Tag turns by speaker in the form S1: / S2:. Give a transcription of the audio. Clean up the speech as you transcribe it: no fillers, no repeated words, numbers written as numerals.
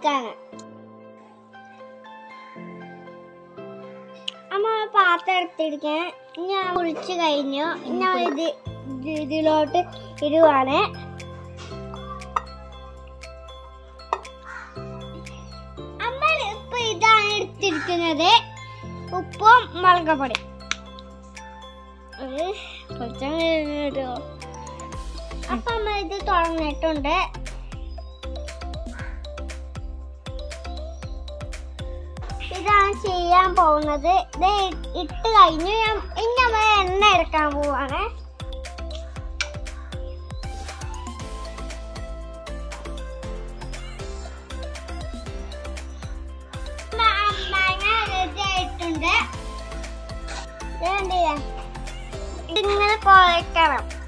S1: എടുക്കാണ്. അമ്മ പാത്രം എടുത്തിരിക്കാൻ ഞാൻ കുളിച്ച് കഴിഞ്ഞു. ഞാൻ ഇതിലോട്ട് ഇടുവാണ്. അമ്മ ഇപ്പൊ ഇതാണ് എടുത്തിരിക്കുന്നത്, ഉപ്പും മുളകുപൊടി. അപ്പൊ അമ്മ ഇത് തുറന്നിട്ടുണ്ട്. ഇതാണ് ചെയ്യാൻ പോകുന്നത്. ഇത് ഇട്ട് കഴിഞ്ഞു. ഇനി നമ്മൾ എണ്ണ എടുക്കാൻ പോവാണ്. റെഡി ആയിട്ടുണ്ട്. ഇതിങ്ങനെ കുഴക്കണം.